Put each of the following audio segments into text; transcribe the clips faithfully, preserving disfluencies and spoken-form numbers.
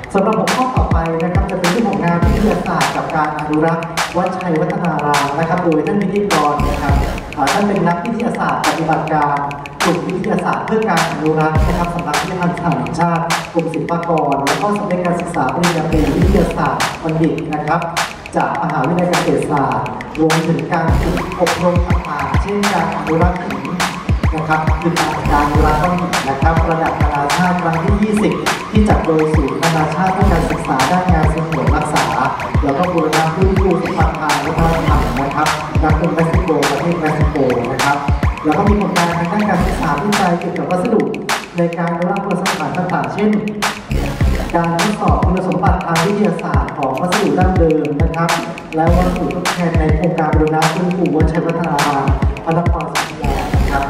สำหรับหัวข้อต่อไปนะครับจะเป็นเรื่องของงานวิทยาศาสตร์กับการอนุรักษ์วัดชัยวัฒนารามนะครับโดยท่านพิธีกรนะครับท่านเป็นนักวิทยาศาสตร์ปฏิบัติการกลุ่มวิทยาศาสตร์เพื่อการอนุรักษ์นะครับสำนักพิพิธภัณฑ์แห่งชาติกรมศิลปากรและก็สำนักการศึกษาปริญญาตรีวิทยาศาสตร์บัณฑิตนะครับจากมหาวิทยาลัยเกษตรศาสตร์รวมถึงการฝึกอบรมต่างๆเช่นการอนุรักษ์หินนะครับคือการอนุรักษ์ก้อนหินนะครับระดับนานาชาติครั้งที่ยี่สิบที่จัดโดยศูนย์นานาชาติเพื่อการศึกษาด้านงานสงวนรักษาแล้วก็บูรณะพื้นที่สมบัติทางวัฒนธรรมนะครับจากกรุงเม็กซิโกประเทศเม็กซิโกนะครับแล้วก็มีผลงานทางด้านการศึกษาวิจัยเกี่ยวกับวัสดุในการอนุรักษ์คุณสมบัติต่างๆเช่นการทดสอบคุณสมบัติทางวิทยาศาสตร์ของวัสดุดั้งเดิมนะครับและวัสดุทดแทนในโครงการบูรณะฟื้นฟูวัดชัยวัฒนารามพระนครศรีอยุธยานะครับ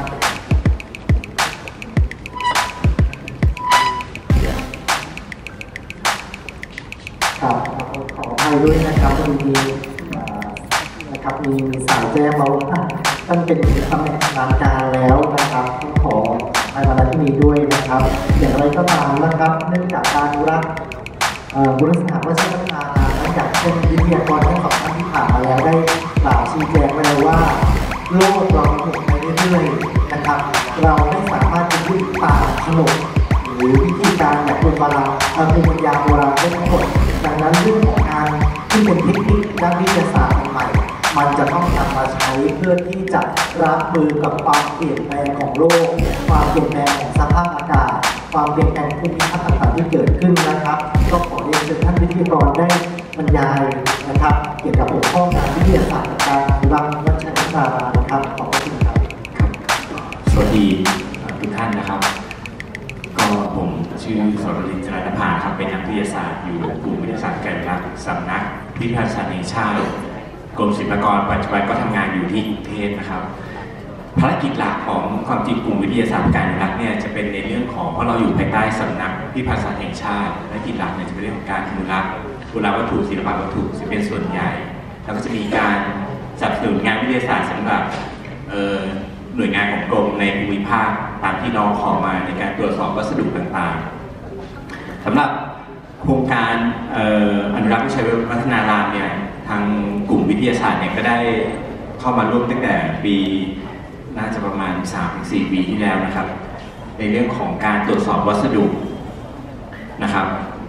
ครับขออภัยด้วยนะครับพอดีนะครับมีสายแจ้งมาว่าท่านเป็นตำแหน่งทางการแล้วนะครับต้องขอในวันนี้ด้วยนะครับอย่างไรก็ตามนะครับเนื่องจากการอนุรักษ์บุรษาวัดชัยวัฒนารามหลังจากเป็นวิทยากรทั้งสองท่านที่ผ่านมาแล้วได้กล่าวชี้แจงไว้แล้วว่าโลกเราหมุนไปเรื่อยๆนะครับเราไม่สามารถจะยึดตามขนบหรือวิธีการแบบโบราณภูมิปัญญาโบราณได้ทั้งหมดดังนั้นเรื่องของงานที่เป็นเทคนิคด้านวิทยาศาสตร์ใหม่มันจะต้องนำมาใช้เพื่อที่จะรับมือกับความเปลี่ยนแปลงของโลกความเปลี่ยนแปลงของสภาพอากาศความเปลี่ยนแปลงภูมิทัศน์ต่างๆที่เกิดขึ้นนะครับก็ขอเรียนเชิญท่านวิทยากรได้บรรยายนะครับเกี่ยวกับหัวข้องานวิทยาศาสตร์การอนุรักษ์วัดชัยวัฒนารามนะครับขอบคุณครับสวัสดีทุกท่านนะครับก็ผมชื่อสรรินทร์ จรัญภาครับเป็นนักวิทยาศาสตร์อยู่กลุ่มวิทยาศาสตร์การอนุรักษ์สำนักพิพิธภัณฑ์แห่งชาติกรมศิลปากรปัจจุบันก็ทำงานอยู่ที่กรุงเทพนะครับภารกิจหลักของความจริงกลุ่มวิทยาศาสตร์การอนุรักษ์เนี่ยจะเป็นในเรื่องของเพราะเราอยู่ภายใต้สำนักพิพิธภัณฑ์แห่งชาติภารกิจหลักเนี่ยจะเป็นเรื่องของการอนุรักษ์โบราณวัตถุศิลปวัตถุจะเป็นส่วนใหญ่แล้วก็จะมีการสนับสนุนงานวิทยาศาสตร์สำหรับหน่วยงานของกรมในภูมิภาคตามที่น้องขอมาในการตรวจสอบวัสดุต่างๆสำหรับโครงการอนุรักษ์วัดชัยวัฒนารามเนี่ยทางกลุ่มวิทยาศาสตร์เนี่ยก็ได้เข้ามาร่วมตั้งแต่ปีน่าจะประมาณ สามถึงสี่ ปีที่แล้วนะครับในเรื่องของการตรวจสอบวัสดุนะครับ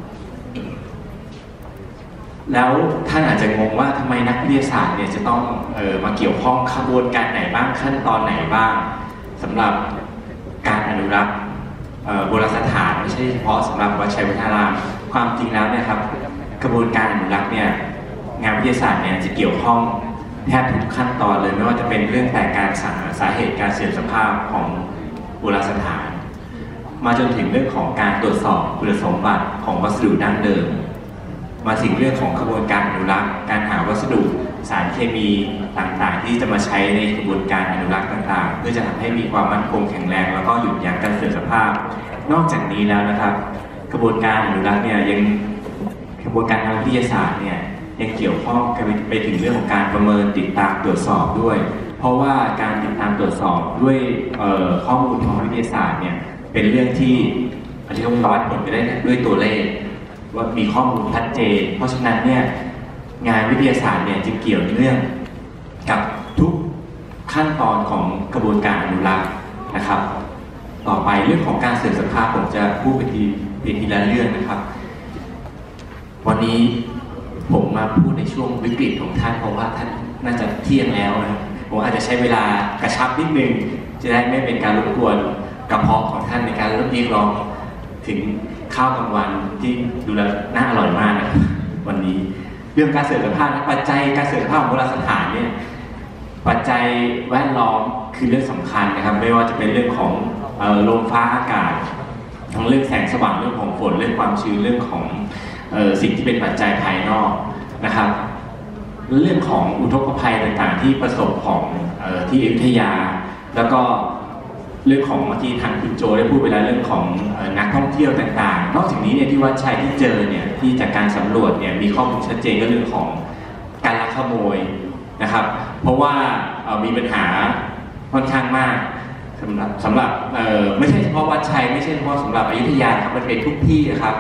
แล้วท่านอาจจะงงว่าทำไมนักวิทยาศาสตร์เนี่ยจะต้องเออมาเกี่ยวข้องขบวนการไหนบ้างขั้นตอนไหนบ้างสำหรับการอนุรักษ์โบราณสถานไม่ใช่เฉพาะสำหรับวัดชัยวัฒนารามความจริงแล้วเนี่ยครับกระบวนการอนุรักษ์เนี่ยงานวิทยาศาสตร์เนี่ยจะเกี่ยวข้องแทบทุกขั้นตอนเลยไม่ว่าจะเป็นเรื่องแต่การสาสาเหตุการเสื่อมสภาพของโบราณสถานมาจนถึงเรื่องของการตรวจสอบคุณสมบัติของวัสดุดั้งเดิมมาถึงเรื่องของกระบวนการอนุรักษ์การหาวัสดุสารเคมีต่างๆที่จะมาใช้ในกระบวนการอนุรักษ์ต่างๆเพื่อจะทำให้มีความมั่นคงแข็งแรงแล้วก็หยุดยั้งการเสื่อมสภาพนอกจากนี้แล้วนะครับกระบวนการอนุรักษ์เนี่ยยังกระบวนการทางวิทยาศาสตร์เนี่ยยังเกี่ยวข้องไปถึงเรื่องของการประเมินติดตามตรวจสอบด้วยเพราะว่าการติดตามตรวจสอบด้วยข้อมูลทางวิทยาศาสตร์เนี่ยเป็นเรื่องที่อาจจะต้องวัดผลไปได้ด้วยตัวเลขว่ามีข้อมูลชัดเจนเพราะฉะนั้นเนี่ยงานวิทยาศาสตร์เนี่ยจึงเกี่ยวเนื่องกับทุกขั้นตอนของกระบวนการอนุรักษ์นะครับต่อไปเรื่องของการเสื่อมสภาพผมจะพูดไปทีเป็นทีละเรื่องนะครับวันนี้ผมมาพูดในช่วงวิกฤตของท่านเพราะว่าท่านน่าจะเที่ยงแล้วนะผมอาจจะใช้เวลากระชับนิดนึงจะได้ไม่เป็นการรบกวนกระเพาะของท่านในการเรียกร้องถึงข้าวกลางวันที่ดูแลน่าอร่อยมากนะวันนี้เรื่องการเสื่อมสภาพปัจจัยการเสื่อมสภาพของโบราณสถานเนี่ยปัจจัยแวดล้อมคือเรื่องสำคัญนะครับไม่ว่าจะเป็นเรื่องของลมฟ้าอากาศทั้งเรื่องแสงสว่างเรื่องของฝนเรื่องความชื้นเรื่องของสิ่งที่เป็นปัจจัยภายนอกนะครับเรื่องของอุทกภัยต่างๆที่ประสบของที่อยุธยาแล้วก็เรื่องของเมื่อกี้ทางคุณโจได้พูดไปแล้วเรื่องของนักท่องเที่ยวต่างๆนอกจากนี้เนี่ยที่วัดชัยที่เจอเนี่ยที่จากการสำรวจเนี่ยมีข้อมูลชัดเจนก็เรื่องของการลักขโมยนะครับเพราะว่ามีปัญหาค่อนข้างมากสำหรับสำหรับไม่ใช่เฉพาะวัดชัยไม่ใช่เฉพาะสำหรับอยุธยาครับมันเป็นทุกที่นะครับ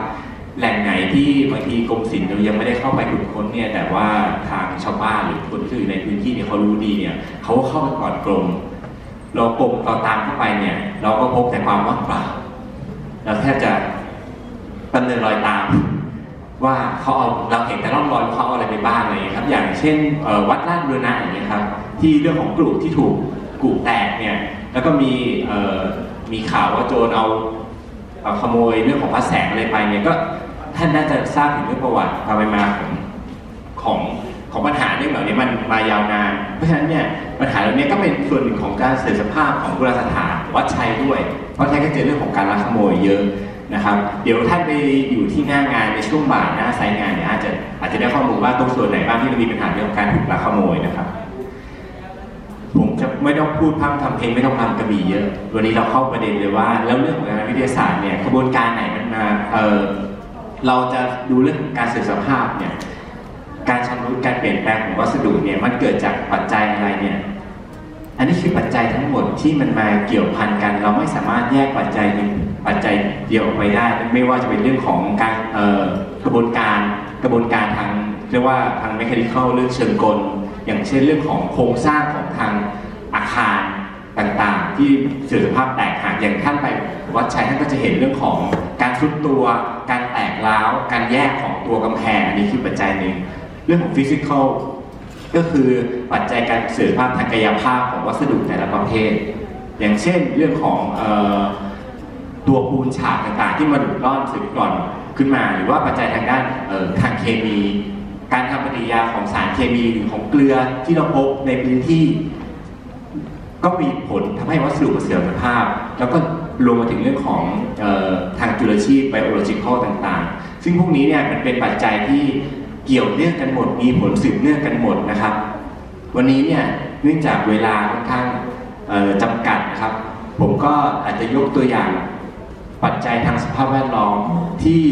แหล่งไหนที่บางทีกรมศิลป์เรายังไม่ได้เข้าไปขุดค้นเนี่ยแต่ว่าทางชาวบ้านหรือคนที่อยู่ในพื้นที่เนี่ยเขารู้ดีเนี่ยเขาก็เข้าไปก่อนกรมเรากรมเราตามเข้าไปเนี่ยเราก็พบแต่ความว่างเปล่าเราแทบจะดำเนินรอยตามว่าเขาเอาเราเห็นแต่ร่องรอยเขาเอาอะไรไปบ้างอะไรอย่างเงี้ยครับอย่างเช่นวัดลาดบูรณะอย่างเงี้ยครับที่เรื่องของกลุ่มที่ถูกกลุ่มแตกเนี่ยแล้วก็มีมีข่าวว่าโจรเอาขโมยเรื่องของพระแสงอะไรไปเนี่ยก็ท่านน่าจะทราบถึงเรื่องประวัติความเป็นมาของของของปัญหาเรื่องเหล่านี้มันมายาวนานเพราะฉะนั้นเนี่ยปัญหาเหล่านี้ก็เป็นส่วนหนึ่งของการเสื่อมสภาพของโบราณสถานวัดชัยด้วยเพราะท่านก็เจอเรื่องของการลักขโมยเยอะนะครับเดี๋ยวท่านไปอยู่ที่หน้างานในช่วงบ่ายหน้าไซต์งานเนี่ยอาจจะอาจจะได้ข้อมูลว่าตรงส่วนไหนบ้างที่มันมีปัญหาเรื่องของการถูกลักขโมยนะครับผมจะไม่ต้องพูดพร่ำทำเพลงไม่ต้องทำกระบี่เยอะวันนี้เราเข้าประเด็นเลยว่าแล้วเรื่องของงานวิทยาศาสตร์เนี่ยกระบวนการไหนมันมาเออเราจะดูเรื่องการเสื่อมสภาพเนี่ยการชำรุดการเปลี่ยนแปลงของวัสดุเนี่ยมันเกิดจากปัจจัยอะไรเนี่ยอันนี้คือปัจจัยทั้งหมดที่มันมาเกี่ยวพันกันเราไม่สามารถแยกปัจจัยหนึ่งปัจจัยเดียวออกไปได้ไม่ว่าจะเป็นเรื่องของการกระบวนการกระบวนการทางเรียกว่าทางเมคานิคอลเรื่องเชิงกลอย่างเช่นเรื่องของโครงสร้างของทางอาคารต่างๆที่เสื่อมสภาพแตกหักอย่างท่านไปวัดชัยท่านก็จะเห็นเรื่องของการทรุดตัวการแตกร้าวการแยกของตัวกำแพงอันนี้คือปัจจัยหนึ่งเรื่องของฟิสิกอลก็คือปัจจัยการเสื่อมสภาพทางกายภาพของวัสดุแต่ละประเภทอย่างเช่นเรื่องของเอ่อตัวปูนฉาบต่างๆที่มาดูดร่อนสึกกร่อนขึ้นมาหรือว่าปัจจัยทางด้านทางเคมีการทำปฏิกิริยาของสารเคมีหรือของเกลือที่เราพบในพื้นที่ก็มีผลทำให้วัสดุเสื่อมสภาพแล้วก็รวมมาถึงเรื่องของเอ่อทางจุลชีพไบโอโลจิคอลต่างๆซึ่งพวกนี้เนี่ยมันเป็นปัจจัยที่เกี่ยวเนื่องกันหมดมีผลสืบเนื่องกันหมดนะครับวันนี้เนี่ยเนื่องจากเวลาค่อนข้างจำกัดนะครับผมก็อาจจะยกตัวอย่างปัจจัยทางสภาพแวดล้อมที่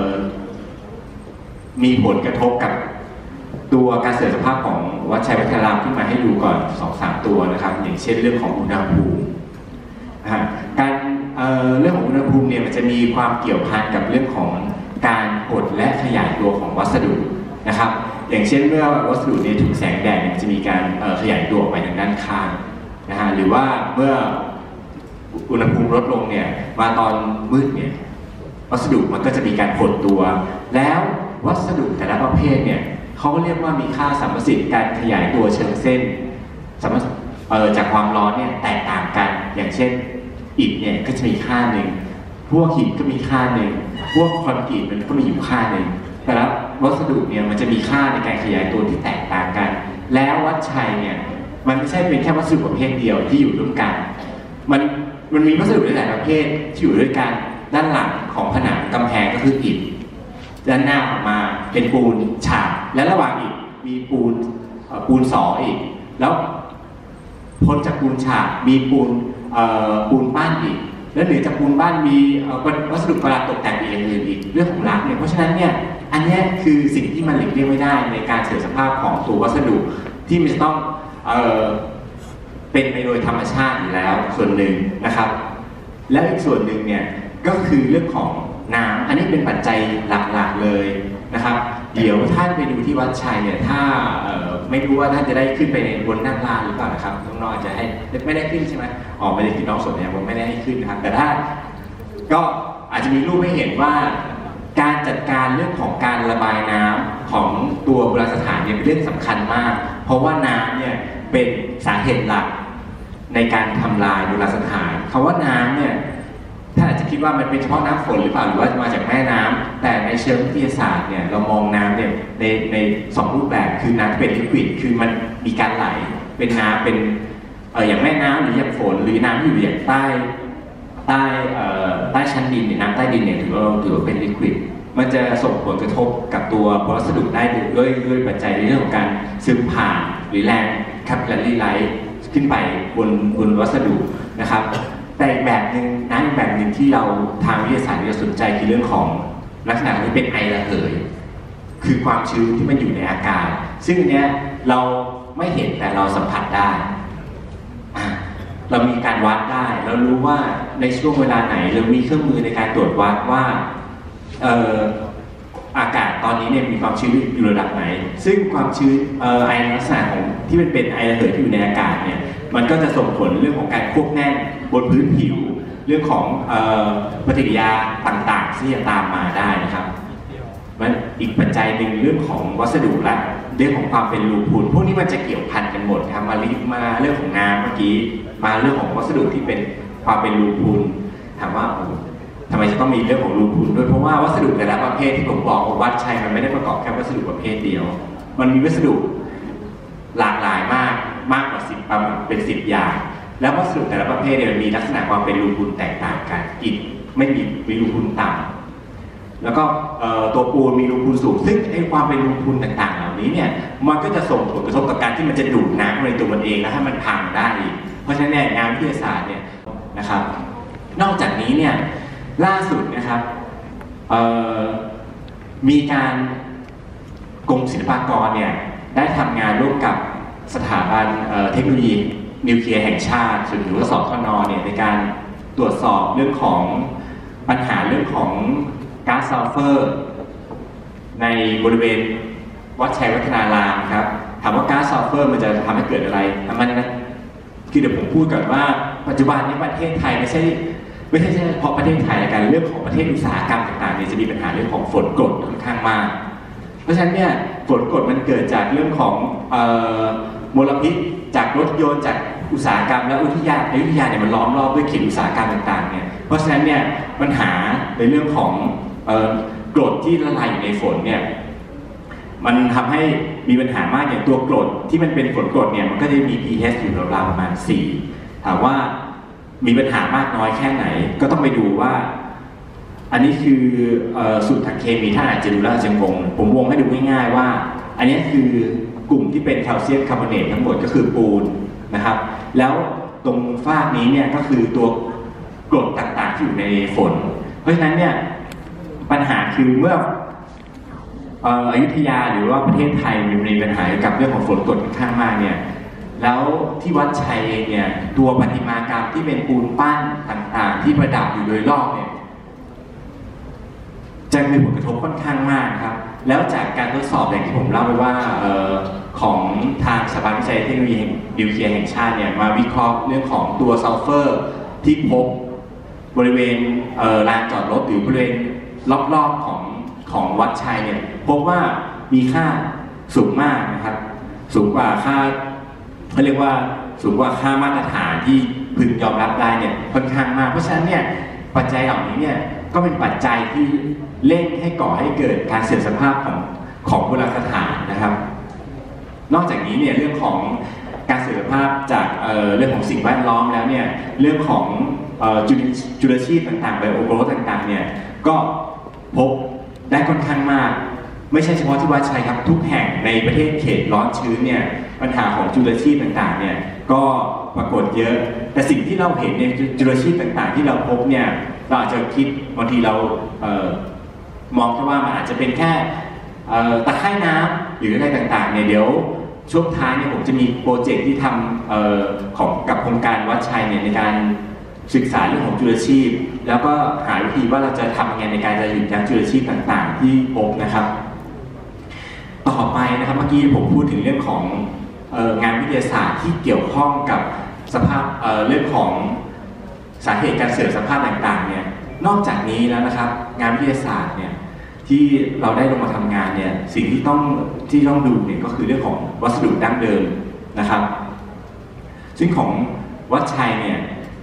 มีผลกระทบกับตัวการเสื่อมสภาพของวัดชัยวัฒนารามขึ้นมาให้ดูก่อน สองสาม ตัวนะครับอย่างเช่นเรื่องของอุณหภูมิการ เ, เรื่องของอุณหภูมิเนี่ยมันจะมีความเกี่ยวพันกับเรื่องของการหดและขยายตัวของวัสดุนะครับอย่างเช่นเมื่อวัสดุนี้ถูกแสงแดดจะมีการขยายตัวไปทางด้านข้างนะฮะหรือว่าเมื่ออุณหภูมิลดลงเนี่ยมาตอนมืดเนี่ยวัสดุมันก็จะมีการหดตัวแล้ววัสดุแต่ละประเภทเนี่ยเขาเรียกว่ามีค่าสัมประสิทธิ์การขยายตัวเชิงเส้นจากความร้อนเนี่ยแตกต่างกันอย่างเช่นอิฐเนี่ยก็จะมีค่าหนึ่งพวกหินก็มีค่าหนึ่งพวกคอนกรีตมันก็มีอยู่ค่าหนึ่งแต่ละวัสดุเนี่ยมันจะมีค่าในการขยายตัวที่แตกต่างกันแล้ววัดชัยเนี่ยมันไม่ใช่เป็นแค่วัสดุประเภทเดียวที่อยู่ร่วมกันมันมันมีวัสดุหลายประเภทที่อยู่ด้วยกันด้านหลังของผนังกำแพงก็คืออิฐด้านหน้าออกมาเป็นปูนฉาบและระหว่างอิฐมีปูนปูนสออีกแล้วพ้นจากปูนฉาบมีปูนปูนป้านอีกแล้วเหนือจากปูนบ้านมีวัสดุประหลาดตกแต่งอีกอย่างอื่นอีกเรื่องของลักเนี่ยเพราะฉะนั้นเนี่ยอันนี้คือสิ่งที่มันหลีกเลี่ยงไม่ได้ในการเสื่อมสภาพของตัววัสดุที่มันจะต้องเอ่อเป็นไปโดยธรรมชาติอยู่แล้วส่วนหนึ่งนะครับแล้วอีกส่วนหนึ่งเนี่ยก็คือเรื่องของน้ำอันนี้เป็นปัจจัยหลักๆเลยนะครับเดี๋ยวท่านไปดูที่วัดชัยเนี่ยถ้าไม่รู้ว่าท่านจะได้ขึ้นไปในบนนั่งลานหรือเปล่านะครับน้องๆจะให้ไม่ได้ขึ้นใช่ไหมอ๋อไม่ได้ขึ้นน้องสมเนี่ยผมไม่ได้ให้ขึ้นนะครับแต่ถ้าก็อาจจะมีรูปให้เห็นว่าการจัดการเรื่องของการระบายน้ำของตัวโบราณสถานเนี่ยเป็นเรื่องสำคัญมากเพราะว่าน้ำเนี่ยเป็นสาเหตุหลักในการทำลายโบราณสถานคำว่าน้ำเนี่ยท่านอาจจะคิดว่ามันเป็นเฉพาะน้ำฝนหรือเปล่าหรือว่ามาจากแม่น้ำแต่ในเชิงวิทยาศาสตร์เนี่ยเรามองน้ำเนี่ยในในสองรูปแบบคือน้ำเป็นลิควิดคือมันมีการไหลเป็นน้ำเป็นเอออย่างแม่น้ำหรืออย่างฝนหรือน้ำที่อยู่อย่างใต้ใต้เอ่อใต้ชั้นดินเนี่ยน้ำใต้ดินเนี่ยถือว่าถือว่าเป็นลิควิดมันจะส่งผลกระทบกับตัววัสดุได้ด้วยด้วยปัจจัยในเรื่องของการซึมผ่านหรือแรงแคปพิลลารีไลท์ขึ้นไปบนบนวัสดุนะครับแต่อีกแบบหนึ่งนะอีกแบบหนึ่งที่เราทางวิทยาศาสตร์เราสนใจคือเรื่องของลักษณะที่เป็นไอระเหยคือความชื้นที่มันอยู่ในอากาศซึ่งอันเนี้ยเราไม่เห็นแต่เราสัมผัสได้เรามีการวัดได้เรารู้ว่าในช่วงเวลาไหนเรามีเครื่องมือในการตรวจวัดว่าเอ่ออากาศตอนนี้เนี่ยมีความชื้นอยู่ระดับไหนซึ่งความชื้นเอ่อไอลักษณะของที่มันเป็นไอระเหยที่อยู่ในอากาศเนี่ยมันก็จะส่งผลเรื่องของการควบแน่นบนพื้นผิวเรื่องของเอ่อปฏิกิริยาต่างๆที่จะตามมาได้นะครับมันอีกปัจจัยหนึ่งเรื่องของวัสดุและเรื่องของความเป็นรูพุนพวกนี้มันจะเกี่ยวพันกันหมดครับมาลิมาเรื่องของน้ำเมื่อกี้มาเรื่องของวัสดุที่เป็นความเป็นรูพุนถามว่าทำไมจะต้องมีเรื่องของรูพุนด้วยเพราะว่าวัสดุแต่ละประเภทที่ผมบอกวัดชัยมันไม่ได้ประกอบแค่วัสดุประเภทเดียวมันมีวัสดุหลากหลายมากมากกว่าสิบประมาณเป็นสิบอย่างแล้ววัสดุแต่ละประเภทเนี่ยมีลักษณะความเป็นรูพุนแตกต่างกันอิฐไม่มีมีรูพุนต่ำแล้วก็ตัวปูนมีรูพุนสูงซึ่งไอ้ความเป็นรูพุนต่างๆเหล่านี้เนี่ยมันก็จะส่งผลกระทบต่อการที่มันจะดูดน้ำในตัวมันเองแล้วให้มันพังได้อีกเพราะฉะนั้นเนี่ยงานวิทยาศาสตร์เนี่ยนะครับนอกจากนี้เนี่ยล่าสุดนะครับมีการกรมศิลปากรเนี่ยได้ทำงานร่วมกับสถาบันเทคโนโลยีนิวเคลียร์แห่งชาติหรือว่าสคน.เนี่ยในการตรวจสอบเรื่องของปัญหาเรื่องของก๊าซซัลเฟอร์ในบริเวณวัดชัยวัฒนารามครับถามว่าก๊าซซัลเฟอร์มันจะทำให้เกิดอะไรมันนะคือเดี๋ยวผมพูดก่อนว่าปัจจุบันนี้ประเทศไทยไม่ใช่ไม่ใช่เฉพาะประเทศไทยแต่การเรื่องของประเทศอุตสาหกรรมต่างๆเนี่ยจะมีปัญหาเรื่องของฝนกรดค่อนข้างมากเพราะฉะนั้นเนี่ยฝนกรดมันเกิดจากเรื่องของมลพิษจากรถยนต์จากอุตสาหกรรมและอุทยานอยุธยาเนี่ยมันล้อมรอบด้วยเขตอุตสาหกรรมต่างๆเนี่ยเพราะฉะนั้นเนี่ยปัญหาในเรื่องของกรดที่ละลายอยู่ในฝนเนี่ยมันทำให้มีปัญหามากอย่างตัวกรดที่มันเป็นฝนกรดเนี่ยมันก็จะมี pH อยู่ราวๆประมาณสี่ถามว่ามีปัญหามากน้อยแค่ไหนก็ต้องไปดูว่าอันนี้คือสูตรทางเคมีถ้าอาจจะดูแล้วอาจจะงงผมวงให้ดูง่ายๆว่าอันนี้คือกลุ่มที่เป็นแคลเซียมคาร์บอเนตทั้งหมดก็คือปูนนะครับแล้วตรงฟากนี้เนี่ยก็คือตัวกรดต่างๆที่อยู่ในฝนเพราะฉะนั้นเนี่ยปัญหาคือเมื่ออยุธยาหรือว่าประเทศไทยมีปัญหากับเรื่องของฝนกรดค่อนข้างมากเนี่ยแล้วที่วัดชัยเองเนี่ยตัวประติมากรรมที่เป็นปูนปั้นต่างๆที่ประดับอยู่โดยรอบเนี่ยจะมีผลกระทบค่อนข้างมากครับแล้วจากการทดสอบอย่างที่ผมเล่าไปว่าออของทางสถาบันวิจัยเทคโนโลยีนิวเคลียร์แห่งชาติเนี่ยมาวิเคราะห์เรื่องของตัวซัลเฟอร์ที่พบบริเวณลานจอดรถหรือบริเวณรอบๆของของวัดชัยเนี่ยพบว่ามีค่าสูงมากนะครับสูงกว่าค่าเขาเรียกว่าสูงกว่าค่ามาตรฐานที่พึงยอมรับได้เนี่ยค่อนข้างมากเพราะฉะนั้นเนี่ยปัจจัยเหล่านี้เนี่ยก็เป็นปัจจัยที่เร่งให้ก่อให้เกิดการเสื่อมสภาพของของโบราณสถานนะครับนอกจากนี้เนี่ยเรื่องของการเสื่อมสภาพจากเอ่อเรื่องของสิ่งแวดล้อมแล้วเนี่ยเรื่องของเอ่อจุลชีพต่างๆไบโอโกรธต่างๆเนี่ยก็พบได้ค่อนข้างมากไม่ใช่เฉพาะที่วัดชัยครับทุกแห่งในประเทศเขตร้อนชื้นเนี่ยปัญหาของจุลชีพต่างๆเนี่ยก็ปรากฏเยอะแต่สิ่งที่เราเห็นในจุลชีพต่างๆที่เราพบเนี่ยเราอาจจะคิดบางทีเราเอ่อมองแค่ว่ามันอาจจะเป็นแค่ตะไคร่น้ำหรืออะไรต่างๆเนี่ยเดี๋ยวช่วงท้ายเนี่ยผมจะมีโปรเจกต์ที่ทำเอ่อของกับโครงการวัดชัยเนี่ยในการศึกษาเรื่องของจุลชีพแล้วก็หาวิธีว่าเราจะทำยังไงในการจะหยุดยั้งจุลชีพต่างๆที่พบนะครับต่อไปนะครับเมื่อกี้ผมพูดถึงเรื่องของเอ่องานวิทยาศาสตร์ที่เกี่ยวข้องกับสภาพเอ่อเรื่องของสาเหตุการเสื่อมสภาพต่างๆเนี่ยนอกจากนี้แล้วนะครับงานวิทยาศาสตร์เนี่ยที่เราได้ลงมาทำงานเนี่ยสิ่งที่ต้องที่ต้องดูเนี่ยก็คือเรื่องของวัสดุดั้งเดิมนะครับซึ่งของวัดชัยเนี่ย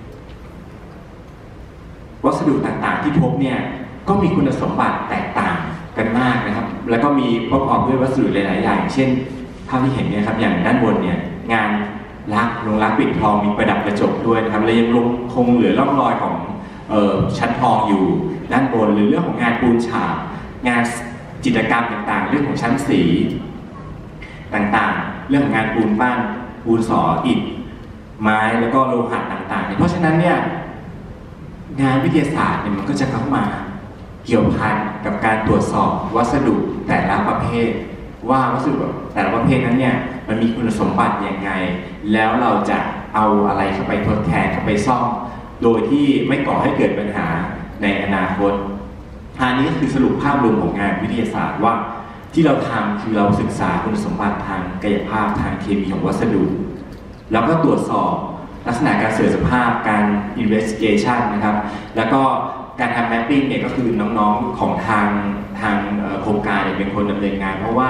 วัสดุต่างๆที่พบเนี่ยก็มีคุณสมบัติแตกต่างกันมากนะครับแล้วก็มีประกอบด้วยวัสดุหลายๆอย่างเช่นเท่าที่เห็นเนี่ยครับอย่างด้านบนเนี่ยงานลักลงลักปิดทองมีประดับกระจกด้วยนะครับและยังคงเหลือร่องรอยของเอ่อชั้นทองอยู่ด้านบนหรือเรื่องของงานปูนฉาบงานจิตรกรรมต่างๆเรื่องของชั้นสีต่างๆเรื่องของงานปูนปั้นปูนสออิฐไม้แล้วก็โลหะต่างๆเพราะฉะนั้นเนี่ยงานวิทยาศาสตร์เนี่ยมันก็จะเข้ามาเกี่ยวพันกับการตรวจสอบวัสดุแต่ละประเภทว่าวัสดุแต่ละประเภทนั้นเนี่ยมันมีคุณสมบัติยังไงแล้วเราจะเอาอะไรเข้าไปทดแทนเข้าไปซ่อมโดยที่ไม่ก่อให้เกิดปัญหาในอนาคตอันนี้ก็คือสรุปภาพรวมของงานวิทยาศาสตร์ว่าที่เราทำคือเราศึกษาคุณสมบัติทางกายภาพทางเคมีของวัสดุแล้วก็ตรวจสอบลักษณะการเสื่อมสภาพการ investigation นะครับแล้วก็การทำ mapping เนี่ยก็คือน้องๆของทางทางโครงการเนี่ยเป็นคนดำเนินงานเพราะว่า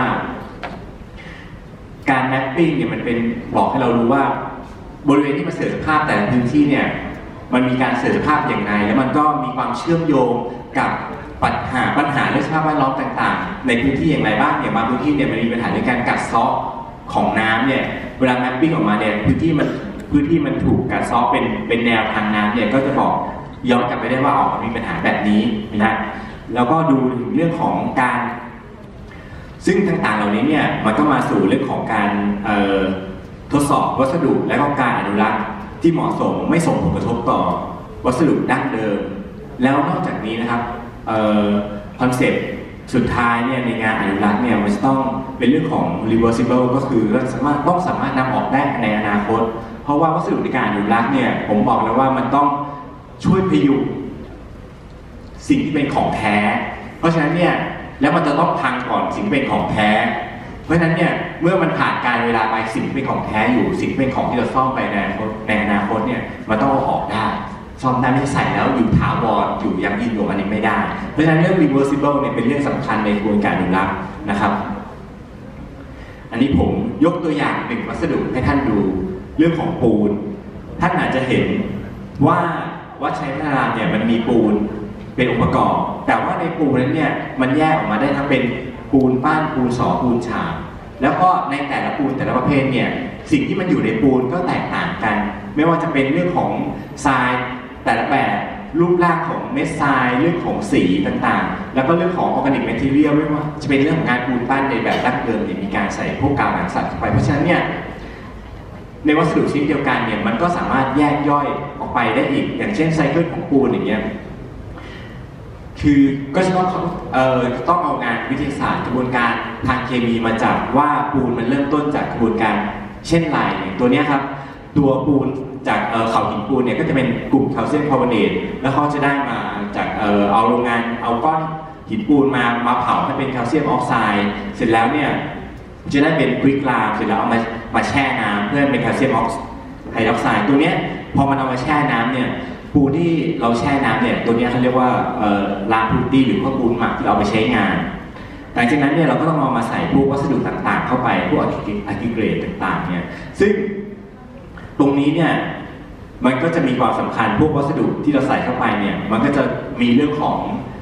การ mapping เนี่ยมันเป็นบอกให้เรารู้ว่าบริเวณที่มันเสื่อมสภาพแต่ละพื้นที่เนี่ยมันมีการเสื่อมสภาพอย่างไรแล้วมันก็มีความเชื่อมโยงกับปัญหาปัญหาเรื่องสภาพแวดล้อมต่างๆในพื้นที่อย่างไรบ้างอย่างบางพื้นที่เนี่ยมันมีปัญหาในการกัดเซาะของน้ำเนี่ยเวลา mapping ออกมาเนี่ยพื้นที่มันพื้นที่มันถูกกัดเซาะเป็นเป็นแนวทางน้ำเนี่ยก็จะบอกย้อนกลับไปได้ว่าออกมีปัญหาแบบนี้นะแล้วก็ดูถึงเรื่องของการซึ่งต่างๆเหล่านี้เนี่ยมันก็มาสู่เรื่องของการทดสอบวัสดุและก็การอนุรักษ์ที่เหมาะสมไม่ส่งผลกระทบต่อวัสดุดั้งเดิมแล้วนอกจากนี้นะครับคอนเซ็ปต์สุดท้ายเนี่ยในงานอนุรักษ์เนี่ยมันจะต้องเป็นเรื่องของ reversible ก็คือเราสามารถต้องสามารถนำออกได้ในอนาคตเพราะว่าวัสดุในการอนุรักษ์เนี่ยผมบอกแล้วว่ามันต้องช่วยพยุงสิ่งที่เป็นของแท้เพราะฉะนั้นเนี่ยแล้วมันจะต้องพังก่อนสิ่งที่เป็นของแท้เพราะฉะนั้นเนี่ยเมื่อมันผ่านการเวลาไปสิ่งที่เป็นของแท้อยู่สิ่งที่เป็นของที่เราซ่อมไปในในอนาคตเนี่ยมันต้องเอาออกได้ซ่อมได้ไม่ใส่แล้วอยู่ถาวรอยู่ยังยืนอยู่อันนี้ไม่ได้เพราะฉะนั้นเรื่อง reversible เนี่ยเป็นเรื่องสำคัญในกระบวนการอนุรักษ์นะครับอันนี้ผมยกตัวอย่างหนึ่งวัสดุให้ท่านดูเรื่องของปูนท่านอาจจะเห็นว่าวัดชัยพัฒนารามเนี่ยมันมีปูนเป็นองค์ประกอบแต่ว่าในปูนนั้นเนี่ยมันแยกออกมาได้ทั้งเป็นปูนป้านปูนสอปูนฉาบแล้วก็ในแต่ละปูนแต่ละประเภทเนี่ยสิ่งที่มันอยู่ในปูนก็แตกต่างกันไม่ว่าจะเป็นเรื่องของทรายแต่ละแบบรูปร่างของเม็ดทรายเรื่องของสีต่างๆแล้วก็เรื่องของออร์แกนิกแมททีเรียลไม่ว่าจะเป็นเรื่องของงานปูนปั้นในแบบดั้งเดิมเนี่ยมีการใส่พวกกาวหนังสัตว์เข้าไปเพราะฉะนั้นเนี่ยในวัสดุชิ้นเดียวกันเนี่ยมันก็สามารถแยกย่อยออกไปได้อีกอย่างเช่นไซเคิลของปูนอย่างเงี้ยคือก็จะต้องเอ่อต้องเอางานวิทยาศาสตร์กระบวนการทางเคมีมาจับว่าปูนมันเริ่มต้นจากกระบวนการเช่นไรตัวนี้ครับตัวปูนจากเอ่อเขาหินปูนเนี่ยก็จะเป็นกลุ่มแคลเซียมคาร์บอเนตแล้วเขาจะได้มาจากเอ่อเอาโรงงานเอาก้อนหินปูนมามาเผาให้เป็นแคลเซียมออกไซด์เสร็จแล้วเนี่ยจะได้เป็นควิกลามเสร็จแล้วเอามามาแช่น้ำเพื่อเป็นแคลเซียมออกไฮดรอกไซด์ตัวเนี้ยพอมันเอามาแช่น้ำเนี่ยปูนที่เราแช่น้ำเนี่ยตัวนี้เขาเรียกว่าลาพูตี้หรือว่าปูนหมักที่เราไปใช้งานหลังจากนั้นเนี่ยเราก็ต้องเอามาใส่พวกวัสดุต่างๆเข้าไปพวกอะคริลิกเกรดต่างๆเนี่ยซึ่งตรงนี้เนี่ยมันก็จะมีความสำคัญพวกวัสดุที่เราใส่เข้าไปเนี่ยมันก็จะมีเรื่องของ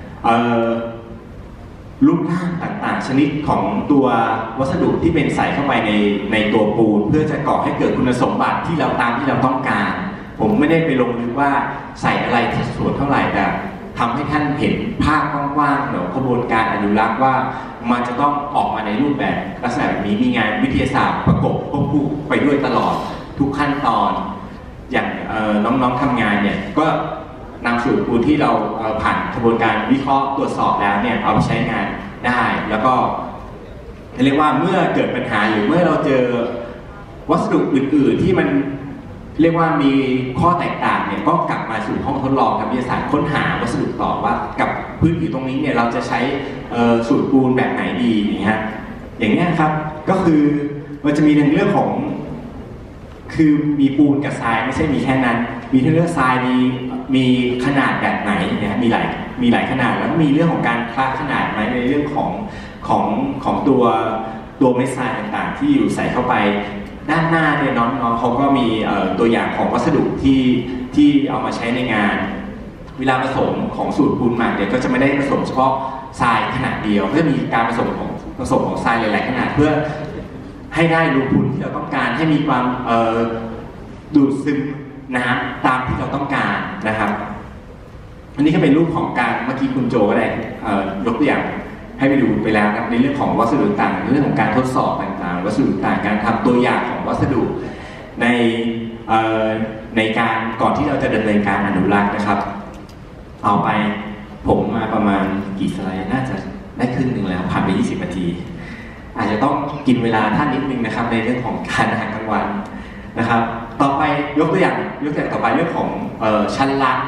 รูปร่างต่างๆชนิดของตัววัสดุที่เป็นใส่เข้าไปในในตัวปูนเพื่อจะก่อให้เกิดคุณสมบัติที่เราตามที่เราต้องการผมไม่ได้ไปลงลึกว่าใส่อะไรส่วนเท่าไหร่แต่ทำให้ท่านเห็นภาพกว้างๆของกระบวนการอนุรักษ์ว่ามันจะต้องออกมาในรูปแบบลักษณะแบบนี้มีงานวิทยาศาสตร์ประกบควบคู่ไปด้วยตลอดทุกขั้นตอนอย่างน้องๆทำงานเนี่ยก็นำสูตรปูนที่เราผ่านกระบวนการวิเคราะห์ตรวจสอบแล้วเนี่ยเอาไปใช้งานได้แล้วก็เรียกว่าเมื่อเกิดปัญหาหรือเมื่อเราเจอวัสดุอื่นๆที่มันเรียกว่ามีข้อแตกต่างเนี่ยก็กลับมาสู่ห้องทดลองทางวิทยาศาสตร์ค้นหาวัสดุต่อว่ากับพื้นผิวตรงนี้เนี่ยเราจะใช้สูตรปูนแบบไหนดีอย่างเงี้ยอย่างเงี้ยครับก็คือมันจะมีในเรื่องของคือมีปูนกับทรายไม่ใช่มีแค่นั้นมีทั้งเรื่องทรายมีมีขนาดแบบไหนเนี่ยมีหลายมีหลายขนาดแล้วมีเรื่องของการคลาขนาดไหมในเรื่องของของของตัวตัวเม็ดทรายต่างๆที่อยู่ใส่เข้าไปด้านหน้าเนี่ยน้องๆเขาก็มีตัวอย่างของวัสดุที่ที่เอามาใช้ในงานเวลาผสมของสูตรปูนหมักเนี่ยก็จะไม่ได้ผสมเฉพาะทรายขนาดเดียวก็จะมีการผสมของผสมของทรายหลายๆขนาดเพื่อให้ได้รูปูนที่เราต้องการให้มีความดูดซึมน้ำตามที่เราต้องการนะครับอันนี้ก็เป็นรูปของการเมื่อกี้คุณโจก็ได้ยกตัวอย่างให้ไปดูไปแล้วนะในเรื่องของวัสดุต่างในเรื่องของการทดสอบต่างๆวัสดุต่างการทำตัวอย่างของวัสดุในในการก่อนที่เราจะดำเนินการอนุรักษ์นะครับเอาไปผมมาประมาณกี่สไลด์น่าจะได้ครึ่งหนึ่งแล้วผ่านไปยี่สิบนาทีอาจจะต้องกินเวลาท่านนิดนึงนะครับในเรื่องของการอาหารกลางวันนะครับต่อไปยกตัวอย่างยกตัวอย่างต่อไปเรื่องของชั้นลัก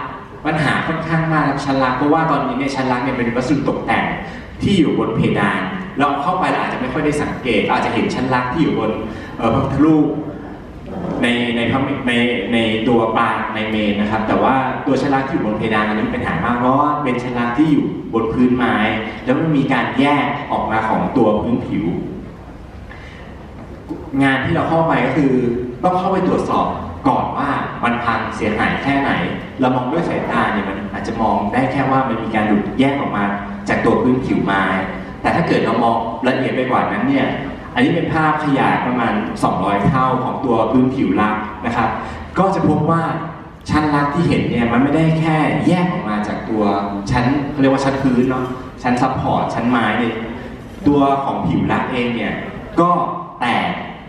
ปัญหาค่อนข้างมากครับชั้นล่างเพราะว่าตอนนี้เนี่ยชั้นล่างเนี่ยเป็นวัสดุตกแต่งที่อยู่บนเพดานเราเข้าไปเราอาจจะไม่ค่อยได้สังเกตอาจจะเห็นชั้นล่างที่อยู่บนพระพุทธรูปในในพระในในตัวปางในเมนนะครับแต่ว่าตัวชั้นล่างที่อยู่บนเพดานอันนี้เป็นปัญหามากเพราะว่าเป็นชั้นล่างที่อยู่บนพื้นไม้แล้วมันมีการแยกออกมาของตัวพื้นผิวงานที่เราเข้าไปก็คือต้องเข้าไปตรวจสอบก่อนว่ามันพังเสียหายแค่ไหนเรามองด้วยสายตาเนี่ยมันอาจจะมองได้แค่ว่ามันมีการหลุดแยกออกมาจากตัวพื้นผิวไม้แต่ถ้าเกิดเรามองละเอียดไปกว่านั้นเนี่ยอันนี้เป็นภาพขยายประมาณสองร้อยเท่าของตัวพื้นผิวลักนะครับก็จะพบว่าชั้นลักที่เห็นเนี่ยมันไม่ได้แค่แยกออกมาจากตัวชั้นเขาเรียกว่าชั้นพื้นเนาะชั้นซัพพอร์ตชั้นไม้เนี่ยตัวของผิวลักเองเนี่ยก็แตก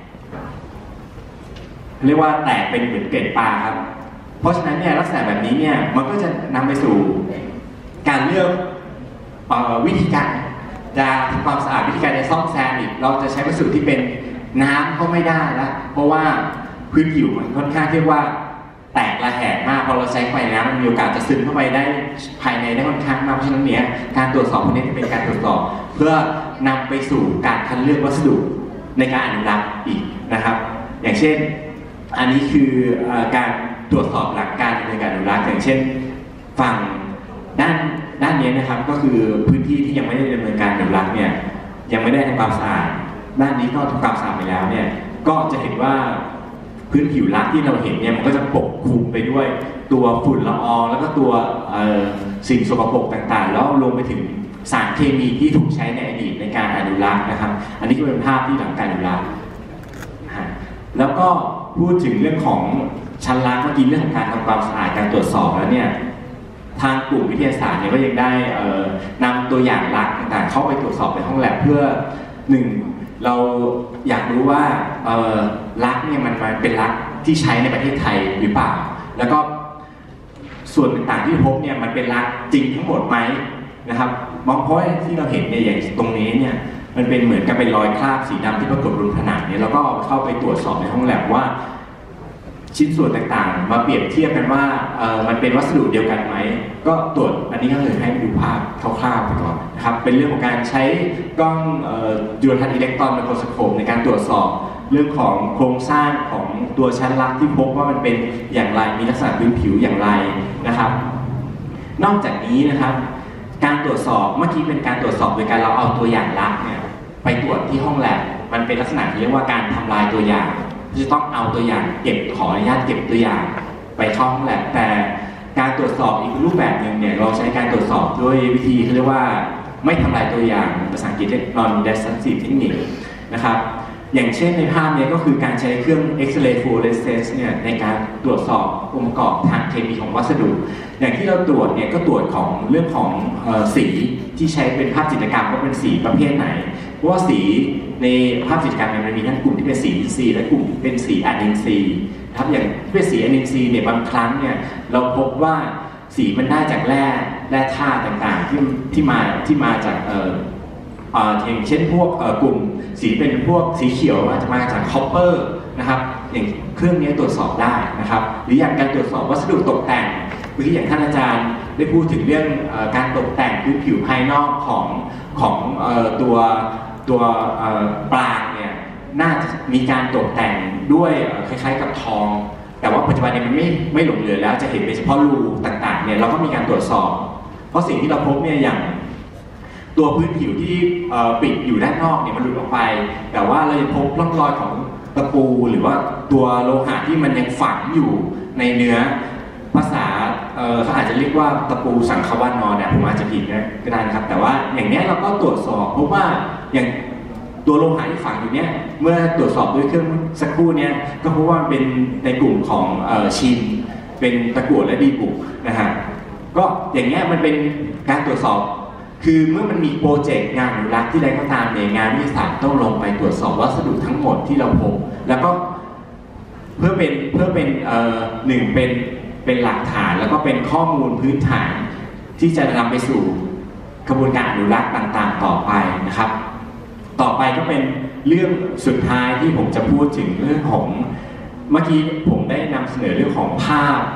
เรียกว่าแตกเป็นเหมือนเกล็ดปลาครับเพราะฉะนั้นเนี่ยลักษณะแบบนี้เนี่ยมันก็จะนำไปสู่การเลือกเอ่อวิธีการจะทำความสะอาดวิธีการในซ่อมแซมอีกเราจะใช้วัสดุที่เป็นน้ำก็ไม่ได้แล้วเพราะว่าพื้นผิวมันค่อนข้างเรียกว่าแตกระแหงมากพอเราใช้ไฟน้ำมันมีโอกาสจะซึมเข้าไปได้ภายในได้ค่อนข้างมากเพราะฉะนั้นเนี่ยการตรวจสอบพวกนี้จะเป็นการตรวจสอบเพื่อนำไปสู่การคัดเลือกวัสดุในการอนุรักษ์อีกนะครับอย่างเช่นอันนี้คือการตรวจสอบหลักการในการอนุรักษ์อย่างเช่นฝั่งด้านด้านนี้นะครับก็คือพื้นที่ที่ยังไม่ได้ดำเนินการอนุรักษ์เนี่ยยังไม่ได้ทำความสะอาดด้านนี้ก็ทำความสะอาดไปแล้วเนี่ยก็จะเห็นว่าพื้นผิวลักที่เราเห็นเนี่ยมันก็จะปกคลุมไปด้วยตัวฝุ่นละอองแล้วก็ตัวสิ่งสกปรกต่างๆแล้วรวมไปถึงสารเคมีที่ถูกใช้ในอดีตในการอนุรักษ์นะครับอันนี้ก็เป็นภาพที่หลังการอนุรักษ์แล้วก็พูดถึงเรื่องของชั้นลักเมื่อกี้เรื่องของการทำความสะอาดการตรวจสอบแล้วเนี่ยทางกลุ่มวิทยาศาสตร์เนี่ยก็ยังได้นำตัวอย่างลักต่างๆเข้าไปตรวจสอบในห้องแลบเพื่อหนึ่งเราอยากรู้ว่าลักเนี่ยมันเป็นลักที่ใช้ในประเทศไทยหรือเปล่าแล้วก็ส่วนต่างๆที่พบเนี่ยมันเป็นลักจริงทั้งหมดไหมนะครับมองเพราะที่เราเห็นเนี่ยอย่างตรงนี้เนี่ยมันเป็นเหมือนกับเป็นรอยคราบสีดำที่ปรากฏบนผนังเนี่ยเราก็เข้าไปตรวจสอบในห้องแลบว่าชิ้นส่วนต่างๆมาเปรียบเทียบกันว่าเออมันเป็นวัสดุเดียวกันไหมก็ตรวจอันนี้ก็เลยให้ดูภาพคร่าวๆไปก่อนนะครับเป็นเรื่องของการใช้กล้องจุลทรรศน์อิเล็กตรอนไมโครสโคปในการตรวจสอบเรื่องของโครงสร้างของตัวชั้นลักที่พบว่ามันเป็นอย่างไรมีลักษณะพื้นผิวอย่างไรนะครับนอกจากนี้นะครับการตรวจสอบเมื่อกี้เป็นการตรวจสอบโดยการเราเอาตัวอย่างลักเนี่ยไปตรวจที่ห้องแลบมันเป็นลักษณะที่เรียกว่าการทำลายตัวอย่างจะต้องเอาตัวอย่างเก็บขออนุญาตเก็บตัวอย่างไปเข้าห้องแลบแต่การตรวจสอบอีกรูปแบบหนึ่งเนี่ยเราใช้การตรวจสอบด้วยวิธีที่เรียกว่าไม่ทำลายตัวอย่างภาษาอังกฤษเรียก non-destructive technique นะครับอย่างเช่นในภาพนี้ก็คือการใช้เครื่อง X-ray fluorescence เนี่ยในการตรวจสอบองค์ประกอบทางเคมีของวัสดุอย่างที่เราตรวจเนี่ยก็ตรวจของเรื่องของเอ่อสีที่ใช้เป็นภาพจิตรกรรมว่าเป็นสีประเภทไหนเพราะว่าสีในภาพจิตรกรรมมันมีทั้งกลุ่มที่เป็นสีอินทรีย์และกลุ่มที่เป็นสีอะนินทรีย์นะครับอย่างที่เป็นสีอะนินทรีย์เนี่ยบางครั้งเนี่ยเราพบว่าสีมันได้จากแร่แร่ธาตุต่างๆที่ที่มาที่มาจากเอ่ออย่างเช่นพวกกลุ่มสีเป็นพวกสีเขียวอาจจะมาจากคอปเปอร์นะครับอย่างเครื่องนี้ตรวจสอบได้นะครับหรืออย่างการตรวจสอบวัสดุตกแต่งเมื่อกี้อย่างท่านอาจารย์ได้พูดถึงเรื่องการตกแต่งพื้นผิวภายนอกของของตัวตัวปลางเนี่ยน่าจะมีการตกแต่งด้วยคล้ายๆกับทองแต่ว่าปัจจุบันนี้มันไม่ไม่หลงเหลือแล้วจะเห็นเป็นเฉพาะรูต่างๆเนี่ยเราก็มีการตรวจสอบเพราะสิ่งที่เราพบเนี่ยอย่างตัวพื้นผิวที่ปิดอยู่ด้านนอกเนี่ยมันหลุดออกไปแต่ว่าเรายังพบร่องรอยของตะปูหรือว่าตัวโลหะที่มันยังฝังอยู่ในเนื้อภาษาเขาอาจจะเรียกว่าตะปูสังขวานอนเนี่ยผมอาจจะผิดก็ได้นะครับแต่ว่าอย่างนี้เราก็ตรวจสอบพบว่าอย่างตัวโลหะที่ฝังอยู่เนี่ยเมื่อตรวจสอบด้วยเครื่องสักครู่เนี่ยก็พบว่าเป็นในกลุ่มของชินเป็นตะกั่วและดีบุกนะฮะก็อย่างเงี้ยมันเป็นการตรวจสอบคือเมื่อมันมีโปรเจกต์งานอนุรักษ์ที่ใดก็ตามเนี่ยงานวิทยาศาสตร์ต้องลงไปตรวจสอบวัสดุทั้งหมดที่เราพบแล้วก็เพื่อเป็นเพื่อเป็นเอ่อหนึ่งเป็นเป็นหลักฐานแล้วก็เป็นข้อมูลพื้นฐานที่จะนำไปสู่กระบวนการอนุรักษ์ต่างๆต่อไปนะครับต่อไปก็เป็นเรื่องสุดท้ายที่ผมจะพูดถึงเรื่องของเมื่อกี้ผมได้นำเสนอเรื่องของภาพ